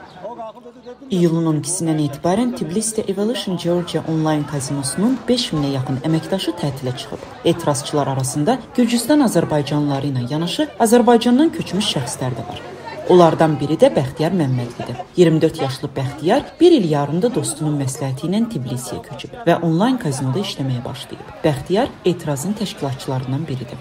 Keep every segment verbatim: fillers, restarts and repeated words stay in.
İyulun on ikisindən etibarən Tbilisdə Evolution Georgia onlayn kazinosunun beş minə yaxın əməkdaşı tətilə çıxıb. Etirazçılar arasında Gürcüstan azərbaycanlıları ilə yanaşı Azərbaycandan köçmüş şəxslər də var. Onlardan biri də Bəxtiyar Məmmədlidir. iyirmi dörd yaşlı Bəxtiyar bir il yarımda dostunun məsləhəti ilə Tbilisiyə köçüb və onlayn kazinoda işləməyə başlayıb. Bəxtiyar etirazın təşkilatçılarından biridir.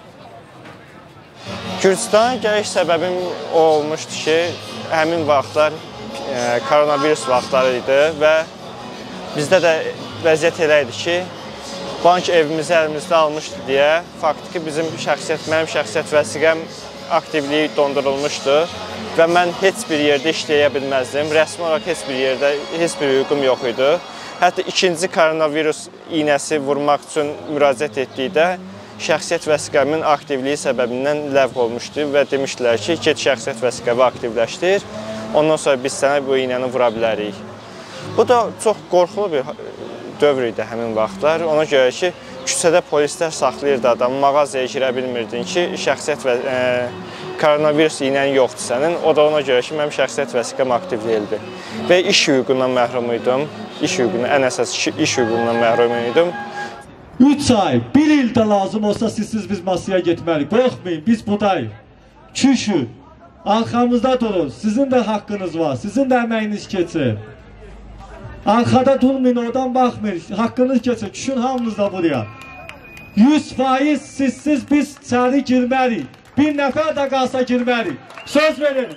Gürcüstana gəliş səbəbim o olmuşdu ki, həmin vaxtlar e, koronavirus vaxtları idi və bizdə də vəziyyət elə idi ki, bank evimizi əlimizdə almışdı deyə faktiki bizim şəxsiyyət, mənim şəxsiyyət vəsiqəm aktivliyi dondurulmuşdu və mən heç bir yerdə işləyə bilməzdim. Rəsmi olaraq heç bir yerdə heç bir hüququm yox idi. Hətta ikinci koronavirus iynəsi vurmaq üçün müraciət etdikdə şəxsiyyət vəsiqəmin aktivliyi səbəbindən ləğv olmuşdu və demişdilər ki, get şəxsiyyət vəsiqəvi aktivləşdir, ondan sonra biz sənə bu iynəni vura bilərik. Bu da çox qorxulu bir dövr idi həmin vaxtlar. Ona görə ki, küçədə polislər saxlayırdı adamı, mağazaya girə bilmirdin ki, şəxsiyyət və e, koronavirus iynən yoxdur sənin. O da ona görə ki, mənim şəxsiyyət vəsiqəm aktiv deyildi. Və iş hüququndan məhrum idim. İş hüququndan, ən əsas iş hüququndan məhrum idim. üç ay, bir ildə lazım olsa sizsiz biz masaya getməliyik. Qorxmayın, biz budayıq. Çüşün, arxamızda durun. Sizin də haqqınız var, sizin də əməyiniz keçir. Arxada durmayın, oradan baxmayın. Haqqınız keçir, çüşün hamınız da buraya. yüz faiz sizsiz biz içəri girməliyik. Bir nəfər də qalsa girməliyik. Söz verin.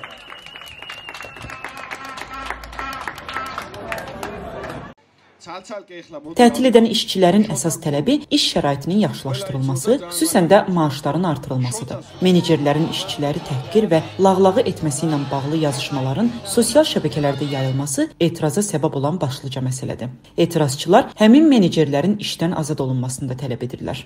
Tətil edən işçilərin əsas tələbi iş şəraitinin yaxşılaşdırılması, xüsusən də maaşların artırılmasıdır. Menecerlərin işçiləri təhqir və lağlağı etməsi ilə bağlı yazışmaların sosial şəbəkələrdə yayılması etiraza səbəb olan başlıca məsələdir. Etirazçılar həmin menecerlərin işdən azad olunmasını da tələb edirlər.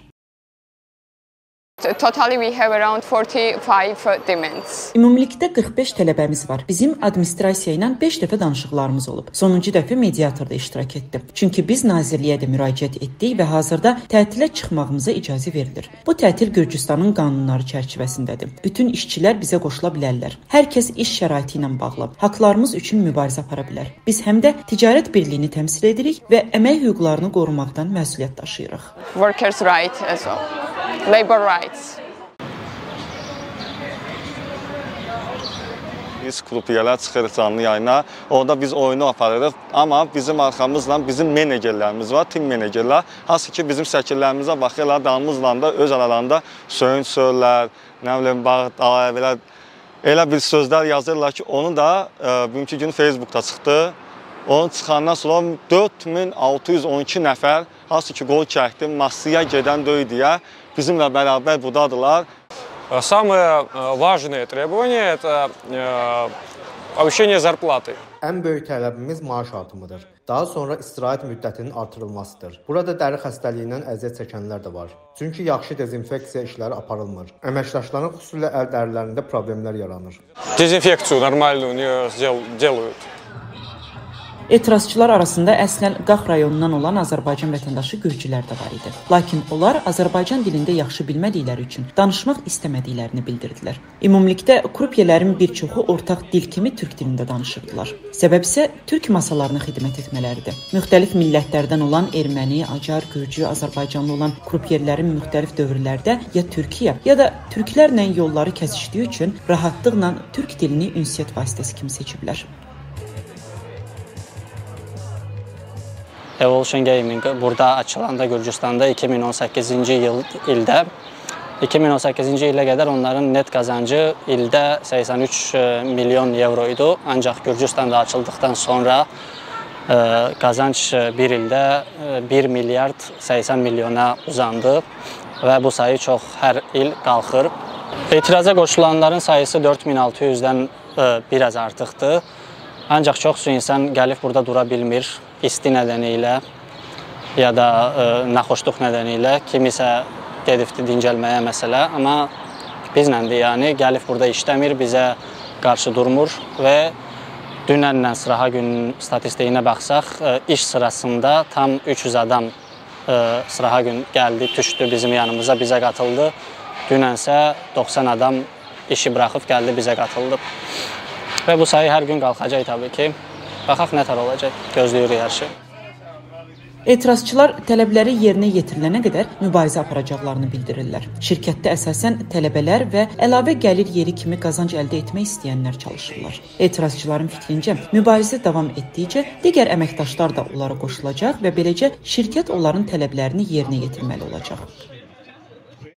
Totally we have around forty-five demands. Ümumilikdə qırx beş tələbəmiz var. Bizim administrasiya ilə beş dəfə danışıqlarımız olub. Sonuncu dəfə mediatorda iştirak etdim. Çünki biz nazirliyə də müraciət etdik və hazırda tətilə çıxmağımıza icazə verilir. Bu tətil Gürcüstanın qanunları çərçivəsindədir. Bütün işçilər bizə qoşula bilərlər. Hər kəs iş şəraiti ilə bağlı haqlarımız üçün mübarizə apara bilər. Biz həm də ticarət birliyini təmsil edirik və əmək hüquqlarını qorumaqdan məsuliyyət daşıyırıq. Workers' right as well. Labor rights. Biz klub üyələr çıxırıq canlı yayına, orada biz oyunu aparırıq, amma bizim arxamızla bizim menecerlərimiz var, tim menecerlər. Hansı ki, bizim şəkillərimizə baxırlar, damımızla da öz aralarında söyün sözlər, nə bilim, bağ, elə bir sözlər yazırlar ki, onu da e, bugünkü gün Facebookda çıxdı. Onun çıxandan sonra dörd min altı yüz on iki nəfər, hansı ki, qol çəkdi, massaya gedən döy deyə bizimlə bərabər buradadılar. Самое важное требование – это повышение зарплаты. Ən böyük tələbimiz maaş artımıdır. Daha sonra istirahət müddətinin artırılmasıdır. Burada dəri xəstəliyindən əziyyət çəkənlər də var. Çünki yaxşı dezinfeksiya işləri aparılmır. Əməkdaşların xüsusilə əl dərilərində problemlər yaranır. Dezinfeksию нормальную не делают. Etirazçılar arasında əslən Qax rayonundan olan Azərbaycan vətəndaşı gürcülər də var idi. Lakin onlar Azərbaycan dilində yaxşı bilmədikləri üçün danışmaq istəmədiklərini bildirdilər. Ümumilikdə krupiyələrin bir çoxu ortaq dil kimi türk dilində danışırdılar. Səbəb isə türk masalarına xidmət etmələridir. Müxtəlif millətlərdən olan erməni, acar, gürcü, Azərbaycanlı olan krupiyələrin müxtəlif dövrlərdə ya Türkiyə, ya da türklərlə yolları kəsişdiyi üçün rahatlıqla türk dilini ünsiyyət vasitəsi kimi seçiblər. Evolution Gaming burada açılanda Gürcüstanda iki min on səkkizinci il, ildə iki min on səkkizinci ilə qədər onların net qazancı ildə səksən üç milyon euro idi. Ancaq Gürcüstanda açıldıqdan sonra e, qazanc bir ildə bir milyard səksən milyona uzandı və bu sayı çox hər il qalxır. Etiraza qoşulanların sayısı dörd min altı yüzdən e, biraz artıqdır. Ancaq çoxsu insan gəlib burada dura bilmir. İsti nədənilə ya da e, naxoşluq nədənilə kimisə gedibdi dincəlməyə məsələ, amma bizləndir, yəni gəlib burada işləmir, bizə qarşı durmur və dünənlə sıraha günün statistikine baxsaq, e, iş sırasında tam üç yüz adam e, sıraha gün gəldi, düşdü bizim yanımıza, bizə qatıldı. Dünənsə doxsan adam işi bıraxıb gəldi, bizə qatıldı. Və bu sayı hər gün qalxacaq təbii ki. Baxaq nə tər olacaq, gözləyirik hər şey. Etirazçılar tələbləri yerinə yetirilənə qədər mübarizə aparacaqlarını bildirirlər. Şirkətdə əsasən tələbələr və əlavə gəlir yeri kimi qazanc əldə etmək istəyənlər çalışırlar. Etirazçıların fikrincə, mübarizə davam etdikcə digər əməkdaşlar da onlara qoşulacaq və beləcə şirkət onların tələblərini yerinə yetirməli olacaq.